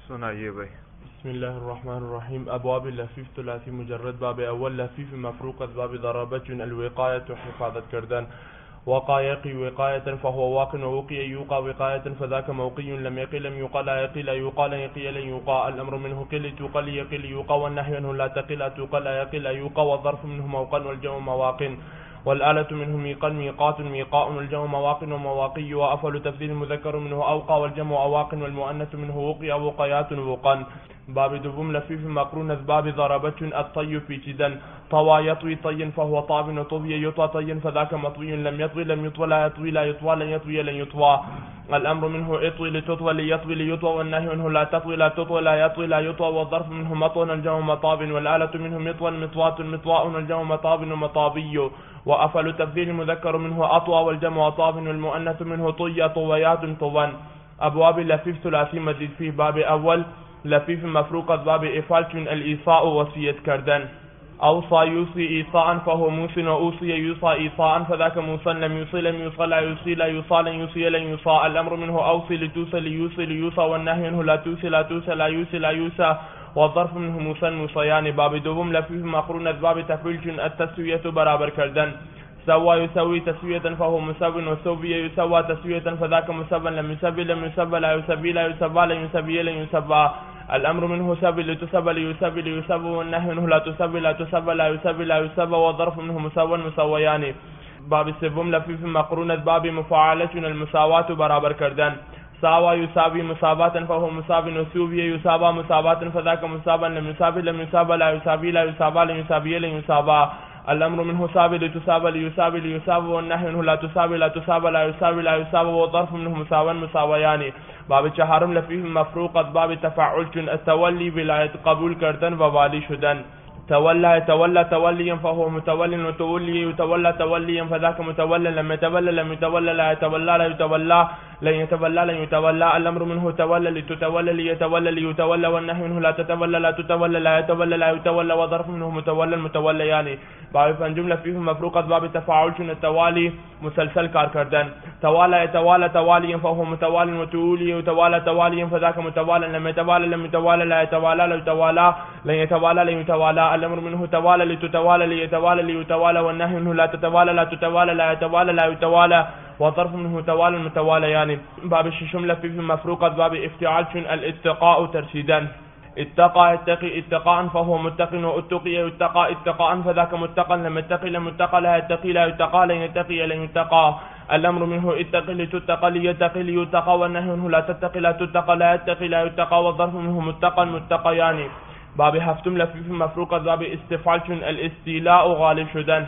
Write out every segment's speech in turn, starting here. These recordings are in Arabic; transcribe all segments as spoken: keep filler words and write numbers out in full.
سنایه بی. بسم الله الرحمن الرحيم. أبواب اللفيف ثلاثي مجرد. باب أول لفيف مفروق باب ضربة الوقاية حفاظة كردان. وقع يقي وقاية فهو واق ووقي يوقع وقاية فذاك موقي لم يقي لم يقى لا يقي لا يقى لا يقي لن يقى. الأمر منه قل توقى ليقي ليوقى والنهي عنه لا تقي لا توقى لا يقي لا يوقى والظرف منه موقا والجو مواق والآلة منه ميقا ميقات ميقاء والجمع مواق ومواقي وأفل تفضيل المذكر منه أوقى والجمع أواق والمؤنث منه وقي وقيات وقا. باب دبوم لفيف مقرون باب ضربة الطي في جدا طوى يطوي طي فهو طاب وطوي يطوى طي فذاك مطوي لم يطوي لم يطوى لا يطوي لا يطوى لن يطوي لن يطوى. الأمر منه اطوي لتطوى ليطوي ليطوى والنهي منه لا تطوي لا تطوى لا يطوي لا يطوى والظرف منه مطوى والجمع مطاب والآلة منه مطوى مطواة مطواء والجمع مطاب ومطابي. وأفل تفضيل المذكر منه أطوى والجمع طاب والمؤنث منه طي طويات طوان. أبواب لفيف ثلاثي مزيد فيه. باب أول لفيف مفروق باب إفالة الإيصاء وصية كردن. أوصى يوصي إيصاء فهو موصى وأوصي يوصى إيصاء فذاك موصى لم يوصي لم يوصى لا يوصي لا يوصى لن يوصي لن يوصى. الأمر منه أوصي لتوصي ليوصي ليوصى والنهي منه لا توصي لا توصي لا يوصي لا يوصى والظرف منه موصى موصيان. باب دوم لفيف مقرون باب تفعيل التسوية برابر كردن. سوى يسوي تسوية فهو مسوي وسوي يسوى تسوية فذاك مسوى لم يسوي لم يسوى لا يسوي لا يسوى لن يسوي لن يسوى. الأمر منه سوي لتسوى ليسوي ليسوى والنهي منه لا تسوي لا تسوى لا يسوي لا يسوى والظرف منه مسوى مسويان. باب السبوم لفيف مقرون باب مفاعلة المساواة برابر كردن. ساوى يساوي مساواة فهو مساوي وسوي يساوى مساواة فذاك مساوى لم يساوي لم يساوى لا يساوي لا يساوى لن يساوي لن يساوى. الأمر منه ساوي لتساوي ليساوي ليساوي والنهي منه لا تساوي لا تساوي لا يساوي لا يساوي والظرف منه مساوى مساويان. باب الشهارم لفيف مفروق باب تفعل التولي ولاية قبول كردن ووالي شدن. تولى يتولى توليا فهو متولي وتولي يتولى توليا فذاك متولى لم يتولى لم يتولى لا يتولى لا يتولى لن يتولى لن يتولى. الأمر منه تولى لتتولى ليتولى ليتولى والنهي منه لا تتولى لا تتولى لا يتولى لا يتولى وظرف منه متولى المتوليان. باب جملة فيه مفروقة باب تفاعل التوالي مسلسل كار كردن. توالى يتوالى تواليا فهو متوالي وتولي يتوالى تواليا فذاك متوالى لم يتوالى لم يتوالى لا يتوالى لا يتوالى لن يتوالى لن يتوالى. الأمر منه توالى لتتوالى ليتوالى ليتوالى والنهي منه لا تتوالى لا تتوالى لا يتوالى لا يتوالى وظرف منه توالى المتواليان. باب الشملة فيه مفروقة باب افتعال الاتقاء ترشيدا. اتقى اتقي اتقاء فهو متق واتقي اتقى اتقاء فذاك متقا لم يتقي لم يتقى لا يتقي لا يتقى لن يتقي لن يتقى. الأمر منه اتقي لتتقى ليتقي ليتقى والنهي منه لا تتقي لا تتقى لا يتقي لا يتقى والظرف منه متقا متقيان. باب هفتم لفيف مفروقة باب استفعال الاستيلاء غالب شدن.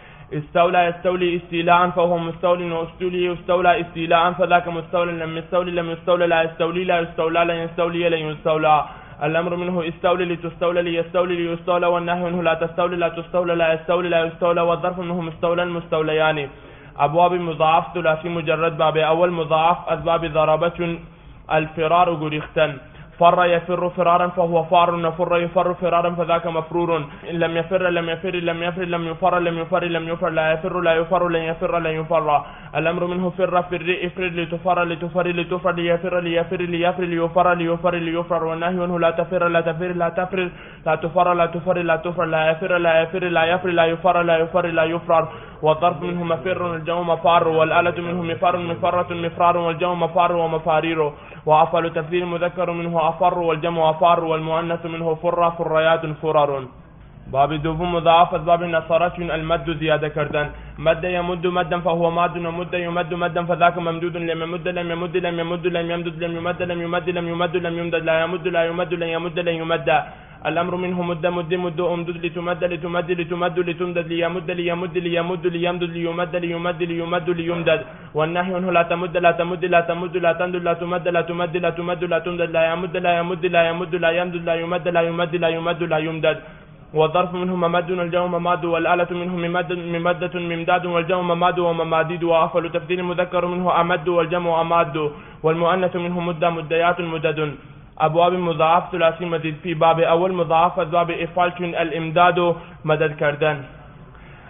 استولى يستولي استيلاء فهو مستولي واستولي يستولى استيلاء فذاك مستولى لم يستولي لم يستولى لا يستولي لا يستولى لن يستولي لن يستولى. الأمر منه استولي لتستولى ليستولي ليستولى والنهي منه لا تستولي لا تستولى لا يستولي لا يستولى والظرف منه مستولى مستوليان. أبواب مضاعف ثلاثي مجرد. باب أول مضاعف أسباب ضربة الفرار غريختن. فر يفر فرارا فهو فار وفر يفر فرارا فذاك مفرور. إن لم يفر لم يفر لم يفر لم يفر لم يفر لم يفر لا يفر لا يفر لن يفر لن يفر. الأمر منه فر فر افر لتفر لتفر لتفر ليفر ليفر ليفر ليفر ليفر ليفر والنهي منه لا تفر لا تفر لا تفر لا تفر لا تفر لا تفر لا يفر لا يفر لا يفر لا يفر لا يفر لا يفرر والظرف منه مفر والجو مفار والآلة منه مفر مفرة مفرار والجو مفار ومفارير. وأفل تفضيل المذكر منه أفر والجمع أفار والمؤنث منه فر فريات فرر. باب دوم مضاعف باب نصرة المد زيادة كردن. مد يمد مدا فهو ماد ومد يمد مدا فذاك ممدود لم يمد لم يمد لم يمد لم يمدد لم يمد لم يمد لم يمد لم يمدد لا يمد لا يمد لن يمد لن يمد. الأمر منه مد مد مد أمدد لتمد لتمد لتمد لتمدد ليمد ليمد ليمد ليمدد ليمد ليمد ليمد ليمدد والنهي منه لا تمد لا تمد لا تمد لا تمد لا تمد لا تمد لا تمد لا تمدد لا يمد لا يمد لا يمد لا يمدد لا يمد لا يمد لا يمد لا يمدد. والظرف منه ممد والجو مماد والآلة منه ممد ممدة ممداد والجو مماد ومماديد. وأفل تفضيل المذكر منه أمد والجمع أماد والمؤنث منه مد مديات مدد. أبواب مضاعف ثلاثي مزيد في. باب أول مضاعف باب إفعال الإمداد مدد كردن.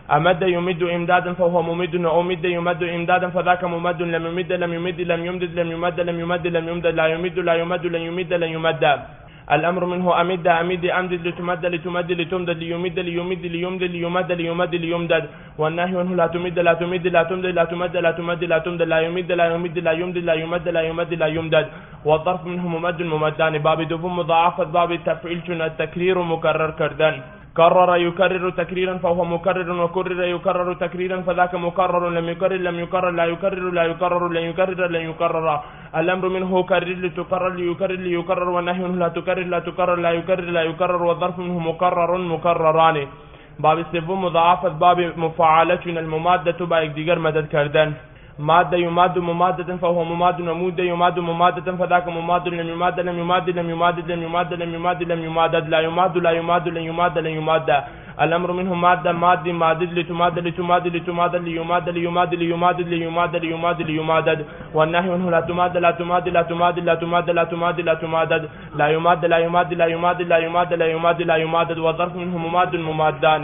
أمد يمد إمدادا فهو ممد، وأمد يمد إمدادا فذاك ممد. لم يمد لم يمد لم يمدد لم يمد لم يمد لم يمدد. لا يمد لا يمد لن يمد لن يمد. الأمر منه أمد أمد أمدد لتمد لتمد لتمدد ليمد ليمد ليمد ليمد ليمد ليمدد. والنهي منه لا تمد لا تمد لا تمد لا تمد لا تمد لا تمد. لا يمد لا يمد لا يمد لا يمد لا يمد لا يمدد. والظرف منه ممد ممدان. باب دوم مضاعفة باب التفعيل التكرير مكرر كردن. كرر يكرر تكريرا فهو مكرر، وكرر يكرر تكريرا فذاك مكرر. لم يكرر لم يكرر لا يكرر لا يكرر لن يكرر لن يكرر. الأمر منه كرر لتكرر ليكرر ليكرر. والنهي منه لا تكرر لا تكرر لا يكرر لا يكرر. والظرف منه مكرر مكرران. باب السبب مضاعفة باب مفاعلة الممادة بايك ديگر مدد كردن. مادة يماد ممادة فهو مماد، ومود يماد ممادة فذاك مماد. لم يماد لم يماد لم يماد لم يماد لم يماد لم يماد. لا يماد لا يماد لن يماد لن يماد. الأمر منه مادة ماد مادد لتماد لتماد لتماد ليماد ليماد ليماد ليماد ليماد ليمادد. والنهي منه لا تماد لا تماد لا تماد لا تماد لا تماد لا تمادد. لا يماد لا يماد لا يماد لا يماد لا يماد لا يمادد. والظرف منه مماد ممادان.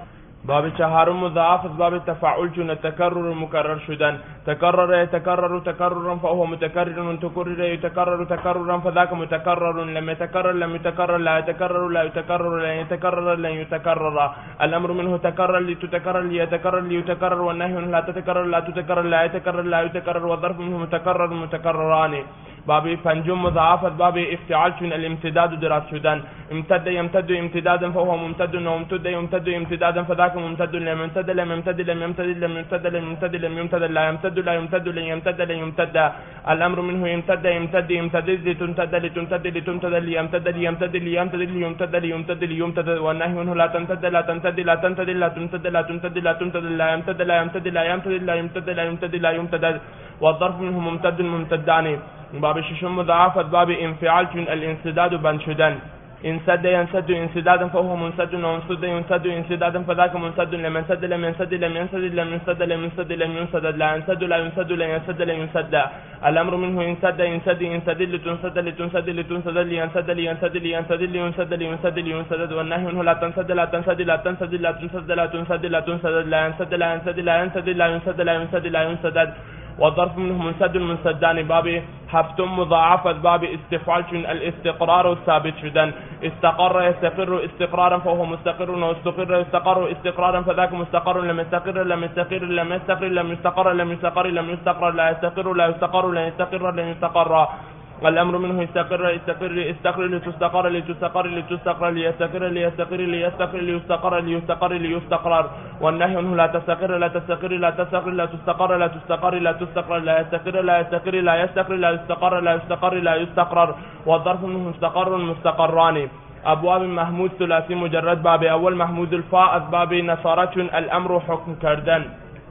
باب چهارم مضاعفة باب التفاعل چون التكرر مكرر شدن. تكرر يتكرر تكررا فهو متكرر، تكرر يتكرر تكررا فذاك متكرر. لم يتكرر لم يتكرر لا يتكرر لا يتكرر لن يتكرر لن يتكرر. الأمر منه تكرر لتتكرر ليتكرر ليتكرر. والنهي منه لا تتكرر لا تتكرر لا يتكرر لا يتكرر. والظرف منه متكرر متكرران. باب فنجم مضاعفة باب افتعال چون الامتداد درات شدن. امتد يمتد امتدادا فهو ممتد، وامتد يمتد امتدادا فذاك ممتد. لم يمتد لم يمتد لم يمتد لم يمتد لم يمتد لم يمتد. لا يمتد لا يمتد لن يمتد لن يمتد. الأمر منه يمتد يمتد يمتد لتمتد لتمتد لتمتد ليمتد ليمتد ليمتد ليمتد ليمتد ليمتد. والنهي منه لا تمتد لا تمتد لا تمتد لا تمتد لا تمتد لا تمتد. لا يمتد لا يمتد لا يمتد لا يمتد لا يمتد لا يمتد. والظرف منه ممتد ممتدان. باب ششم مضاعفة باب انفعال چون الانسداد بند شدن. انسد ينسد انسدادا فهو منسد، وانسد ينسد انسدادا فذاك منسد. لم ينسد لم ينسد لم ينسد لم ينسد لم ينسد لم ينسد. لا ينسد لا ينسد لا ينسد لا ينسد. الأمر منه ينسد ينسد ينسد لتنسد لتنسد لتنسد لينسد لينسد لينسد لينسد لينسد لينسد. والنهي منه لا تنسد لا تنسد لا تنسد لا تنسد لا تنسد لا تنسد. لا ينسد لا ينسد لا ينسد لا ينسد لا ينسد لا ينسد. والظرف منه منسد منسدان. باب حفتم مضاعفة باب استفعال الاستقرار الثابت شدن. استقر يستقر استقرارا فهو مستقر، واستقر يستقر استقرارا فذاك مستقر. لم يستقر لم يستقر لم يستقر لم يستقر لم يستقر لم يستقر. لا يستقر لا يستقر لا يستقر لن يستقر. الأمر منه يستقر يستقر استقر لتستقر لتستقر لتستقر ليستقر ليستقر ليستقر ليستقر ليستقر ليستقرر. والنهي منه لا تستقر لا تستقر لا تستقر لا تستقر لا تستقر لا تستقر. لا يستقر لا يستقر لا يستقر لا يستقر لا يستقر لا يستقرر. والظرف منه مستقر مستقران. أبواب محمود ثلاثي مجرد. باب أول محمود الفاء باب نصارة الأمر حكم كردن.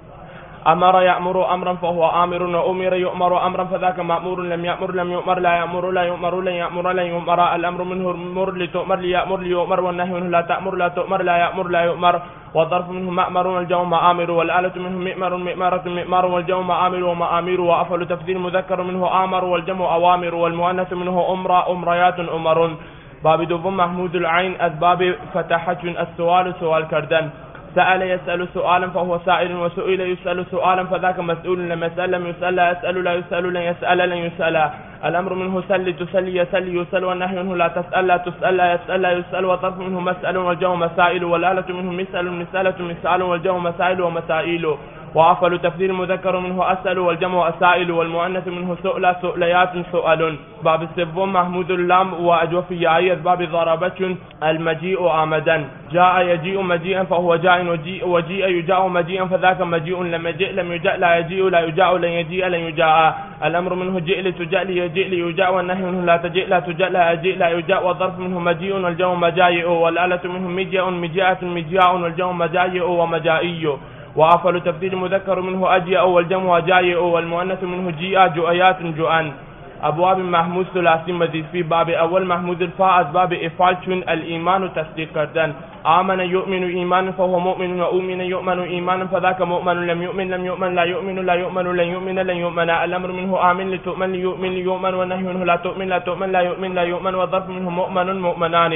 أمر يأمر أمرا فهو آمر، وأمر يؤمر أمرا فذاك مأمور. لم يأمر لم يؤمر لا يأمر لا يؤمر لن يأمر لن يؤمر. الأمر منه مر لتؤمر ليأمر ليؤمر. والنهي منه لا تأمر لا تؤمر لا يأمر لا يؤمر. والظرف منه مأمر والجو مآمر. والآلة منه مئمر مئمرة مئمر والجو مآمر ومآمر. وأفل تفضيل مذكر منه آمر والجمع أوامر. والمؤنث منه أمرا أمريات أمر. باب دوم محمود العين أسباب فتحة السؤال سؤال كردن. سأل يسأل سؤالا فهو سائل، وسئل يسأل سؤالا فذاك مسؤول. لم يسأل لم يسأل لا يسأل لا يسأل لن يسأل لن يسأل. الأمر منه سل تسل يسل يسأل. والنهي منه لا تسأل لا تسأل لا يسأل لا يسأل. والطرف منه مسأل والجو مسائل. والآلة منه مسأل مسألة مسأل والجو مسائل ومسائل. وأفل تفضيل مذكر منه أسأل والجمع أسائل. والمؤنث منه سؤل سؤليات سؤال. باب السبب محمود اللام وأجوف ياء باب ضربة المجيء آمدا. جاء يجيء مجيئا فهو جاء، وجيء وجيء يجاء مجيئا فذاك مجيء. لم يجيء لم يجاء لا يجيء لا يجاء لن يجيء لن يجاء. الأمر منه جئ لتجاء ليجيء ليجاء. والنهي منه لا تجيء لا تجاء لا يجيء لا يجاء. والظرف منه مجيء والجو مجايء. والآلة منه مجيء مجيئة مجياء والجو مجايء ومجائي. وأفل تبديل مذكر منه أجيء والجمع جايء. والمؤنث منه جيء جؤيات جؤان. أبواب محمود ثلاثي مزيد في. باب أول محمود الفاء باب إفعال چون الإيمان تصديق كردن. آمن يؤمن إيمانا فهو مؤمن، وأؤمن يؤمن إيمانا فذاك مؤمن. لم يؤمن لم يؤمن لا يؤمن لا يؤمن لن يؤمن لن يؤمن. الأمر منه آمن لتؤمن ليؤمن ليؤمن. والنهي منه لا تؤمن لا تؤمن لا يؤمن لا يؤمن. والظرف منه مؤمن مؤمنان.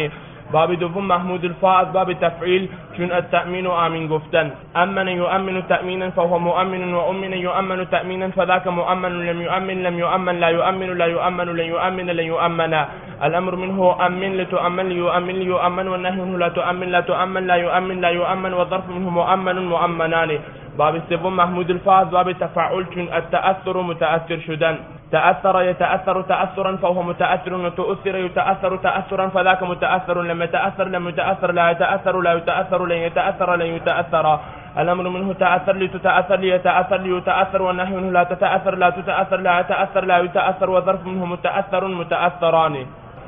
باب دوم محمود الفاء باب تفعيل چون التأمين آمين گفتن. أمن يؤمن تأمينا فهو مؤمن، وأمن يؤمن تأمينا فذاك مؤمن، لم يؤمن لم يؤمن، لا يؤمن لا يؤمن، لن يؤمن لن يؤمن. الأمر منه أمن لتؤمن ليؤمن ليؤمن، والنهي منه لا تؤمن لا تؤمن لا يؤمن لا يؤمن، والظرف منه مؤمن مؤمنان. باب سوم محمود الفاء باب تفعل چون التأثر متأثر شدن. تأثر يتأثر تأثرا فهو متأثر، وتؤثر يتأثر تأثرا فذاك متأثر، لم يتأثر لم يتأثر لا يتأثر لا يتأثر لن يتأثر لن يتأثر. الأمر منه تأثر لتتأثر ليتأثر ليتأثر، والنهي منه لا تتأثر لا تتأثر لا يتأثر لا يتأثر، والظرف منه متأثر متأثران.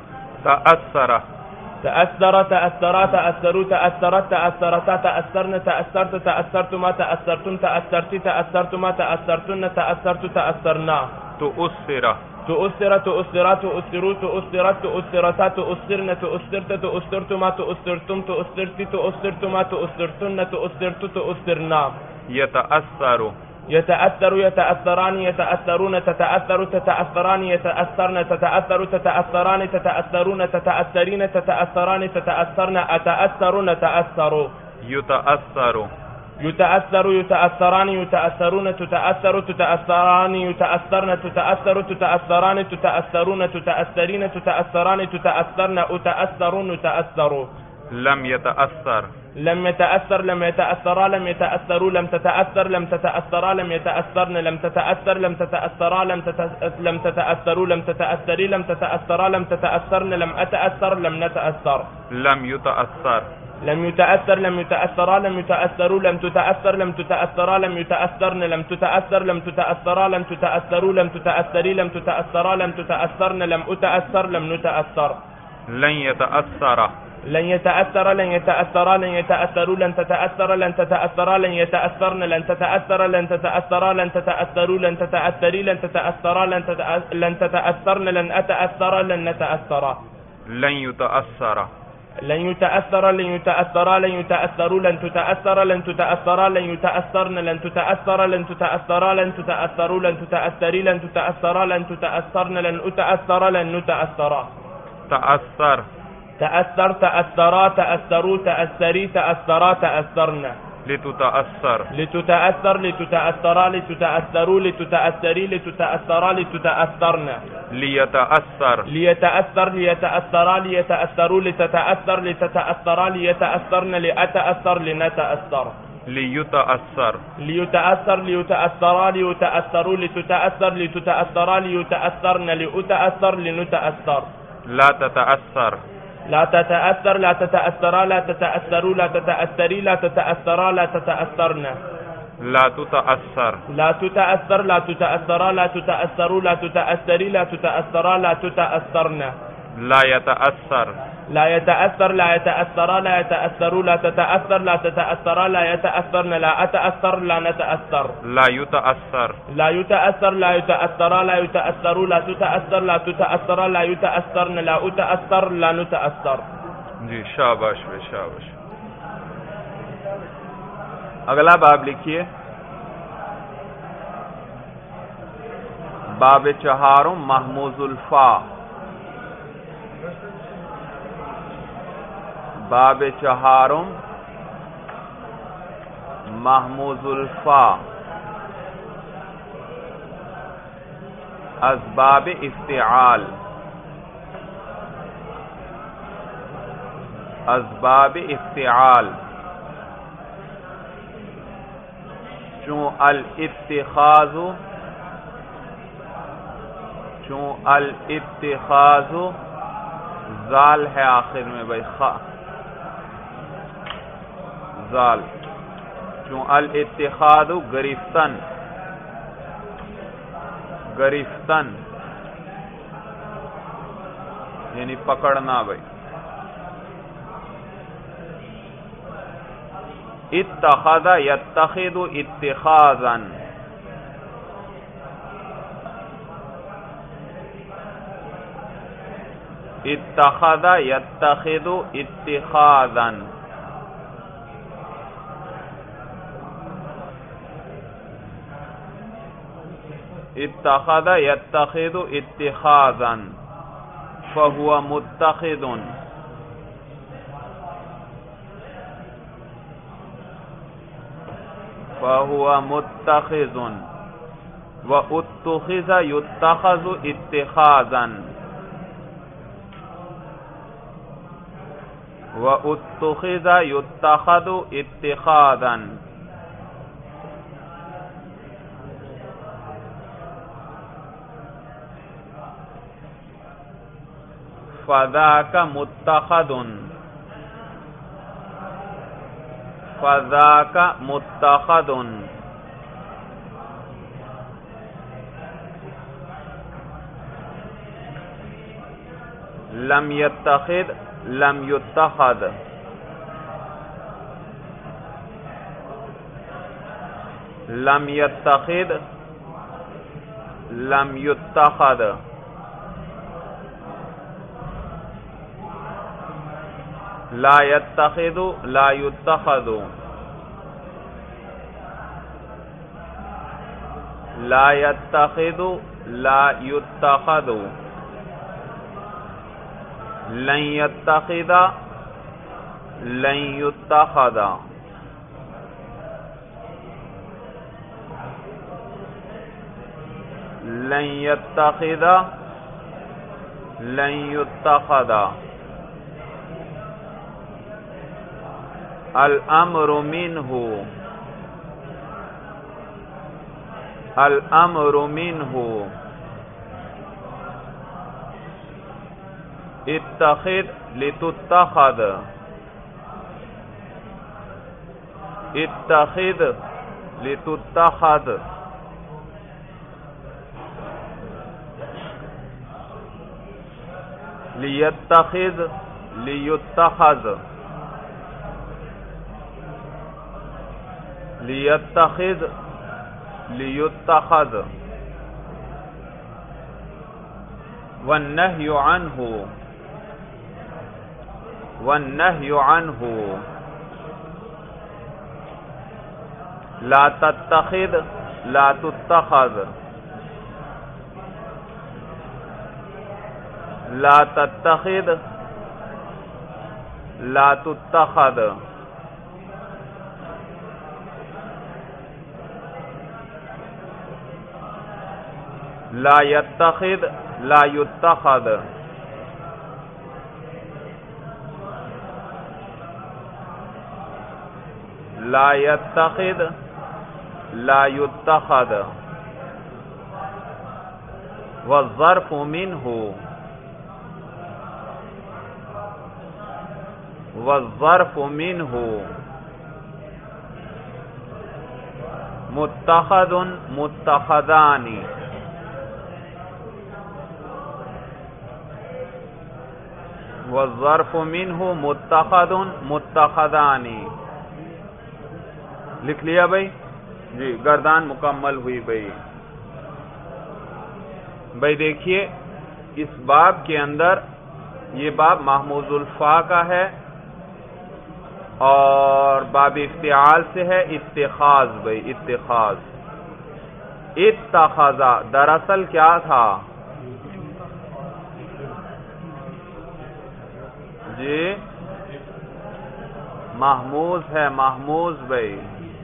تأثر تأثر تأثرا تأثروا تأثرت تأثرتا تأثرن تأثرت تأثرتما تأثرتم تأثرت تأثرتما تأثرتن تأثرت تأثرنا. تؤثر تؤثر تؤثرا تؤثروا تؤثرت تؤثرتا تؤثرن تؤثرت تؤثرتما تؤثرتم تؤثرت تؤثرتما تؤثرتن تؤثرت تؤثرنا. يتأثر يتأثر يتأثران يتأثرون تتأثر تتأثران يتأثرن تتأثر تتأثران تتأثرون تتأثرين تتأثران تتأثرن أتأثرون تأثروا. يتأثر يتأثر يتأثران يتأثرون تتأثر تتأثران يتأثرن تتأثر تتأثران تتأثرون تتأثرين تتأثران تتأثرن أتأثرون تأثروا. لم يتأثر لم يتأثر لم يتأثرا لم يتأثروا لم تتأثر لم تتأثرا لم يتأثرن لم تتأثر لم تتأثرا لم لم تتأثروا لم تتأثري لم تتأثرا لم تتأثرن لم أتأثر لم نتأثر. لم يتأثر لم يتأثر لم يتأثرا لم يتأثروا لم تتأثر لم تتأثرا لم يتأثرن لم تتأثر لم تتأثرا لم تتأثروا لم تتأثري لم تتأثرا لم تتأثرن لم أتأثر لم نتأثر. لن يتأثر لن يتأثر لن يتأثرا لن يتأثروا لن تتأثر لن تتأثرا لن يتأثرن لن تتأثر لن تتأثرا لن تتأثروا لن تتأثري لن تتأثرا لن لن تتأثرن لن أتأثر لن نتأثر. لن يتأثر لن يتأثر لن يتأثرا لن يتأثروا لن تتأثر لن تتأثرا لن يتأثرن لن تتأثر لن تتأثرا لن تتأثروا لن تتأثري لن تتأثرا لن تتأثرن لن أتأثر لن نتأثر. تأثر تأثر تأثرا تأثروا تأثري تأثرا تأثرن. لتتأثر لتتأثر لتتأثرا لتتأثروا لتتأثري لتتأثرا لتتأثرن. ليتأثر ليتأثر ليتأثرا ليتأثروا لتتأثر لتتأثرا ليتأثرن لأتأثر لنتأثر. ليتأثر ليتأثر ليتأثرا ليتأثروا لتتأثر لتتأثرا ليتأثرن لأتأثر لنتأثر. لا تتأثر لا تتأثر لا تتأثرا لا تتأثروا لا تتأثري لا تتأثرا لا تتأثرن. لا تتأثر لا تتأثر لا تتأثرا لا تتأثروا لا تتأثري لا تتأثرا لا تتأثرن. لا يتأثر لا يتأثر لا يتأثرا لا يتأثروا لا تتأثر لا تتأثرا لا يتأثرن لا أتأثر لا نتأثر. لا يتأثر لا يتأثر لا يتأثرا لا يتأثروا لا تتأثر لا تتأثرا لا يتأثرن لا أتأثر لا نتأثر. جی شاباش بے شاباش. اگلا باب لکھیے. باب چہارم محموز الفا. باب چہارم محموز الفا. اسباب افتعال. اسباب افتعال چون الاتخاذ چون الاتخاذ زال ہے آخر میں بھائی خا زال. چون الاتخاذ گرفتن گرفتن یعنی پکڑنا بھائی. اتخذ یتخذ اتخاذا. اتخذ یتخذ اتخاذا. اتخذ یتخذ اتخاذا فهو متخذ فهو متخذ واتخذ يتخذ اتخاذا واتخذ يتخذ اتخاذا فذاك متخذ فذاك متخذ لم يتخذ لم يتخذ لم يتخذ لم يتخذ لا يتخذ لا يتخذ لا يتخذ لا يتخذ لن يتخذ لن يتخذ لن يتخذ لن يتخذ الامر منه الامر منه اتخذ لتتخذ اتخذ لتتخذ ليتخذ ليتخذ ليتخذ ليتخذ والنهي عنه والنهي عنه لا تتخذ لا تتخذ لا تتخذ لا تتخذ لا يتخذ لا يتخذ لا يتخذ لا يتخذ والظرف منه والظرف منه متخذ متخذان والظرف منه متخذ متخذان لکھ لیا بھائی جی گردان مکمل ہوئی بھائی بھائی دیکھیے اس باب کے اندر یہ باب محموز الفا کا ہے اور باب افتعال سے ہے اتخاذ بھائی اتخاذ اتخذ دراصل کیا تھا جی محموز ہے محموز بھائی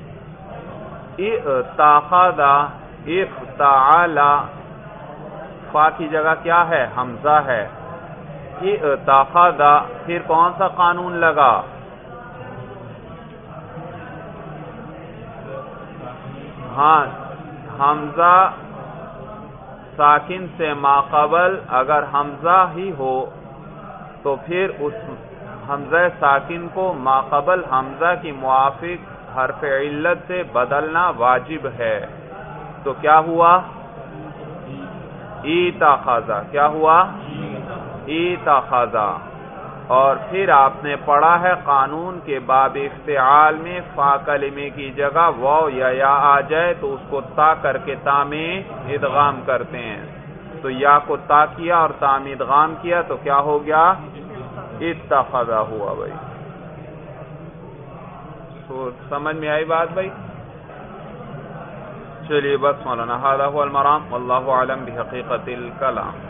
اتخذ افتعال فا کی جگہ کیا ہے حمزہ ہے اتخذ پھر کون سا قانون لگا ہاں حمزہ ساکن سے ماقبل اگر حمزہ ہی ہو تو پھر اس حمزہ ساکن کو ماقبل حمزہ کی موافق حرف علت سے بدلنا واجب ہے تو کیا ہوا اتخذ کیا ہوا اتخذ اور پھر آپ نے پڑھا ہے قانون کے باب افتعال میں فا کلمے کی جگہ واو یا یا آ جائے تو اس کو تا کر کے تا میں ادغام کرتے ہیں تو یا کو تا کیا اور تا میں ادغام کیا تو کیا ہو گیا اتخذ ہوا بھائی تو سمجھ میں آئی بات بھائی چلیے بس مولانا ھذا ھو المرام واللہ اعلم بحقیقت الکلام